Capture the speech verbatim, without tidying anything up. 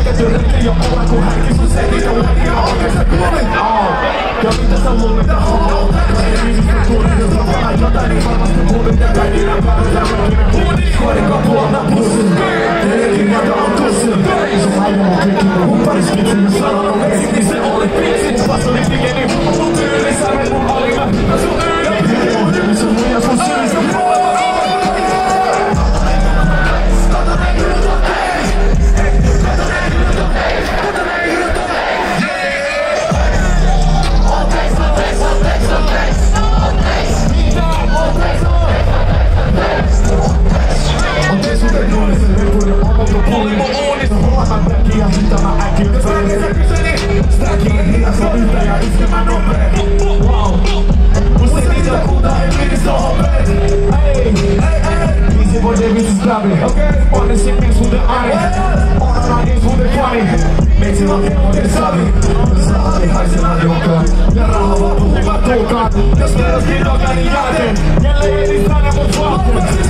Käty rikki jo olla kun härki sun setin ja uudina oikeasta kuulin. Ja mitä sä luulit ja homma? Ei ihmistä kuulin, jos on vähän jotain, niin varmasti kuulin ja kaikki nää päivät ja kaikkinen kuulin. Kuolinko puolta pussin, teekin jätä on tussin. Sun ainoa klikki, mun paris kitsin ja sanonut ensin, niin se oli pitsin. Vasta oli pikeni, mun tyyli, sävel mun oli mä hyvä sun yli. Ohjelmi sun muija sun syysä puolella. Ja hinta mä äkin pöydin. Stäkin hidas on yhtä ja iskemä nopee. Wow. Musta ei niitä kuuta, ei miinis on hopeet. Ei, ei, ei. Biisi voi devisis läpi. Onne sippin suhde ani. On aina suhde fani. Meitsillä on helmoinen savi. Saali haisella joka. Ja raha vaan puhuvat tulkaan. Jos meillä on skidokani jälkeen. Jälleen edistään ja mut vaatteet.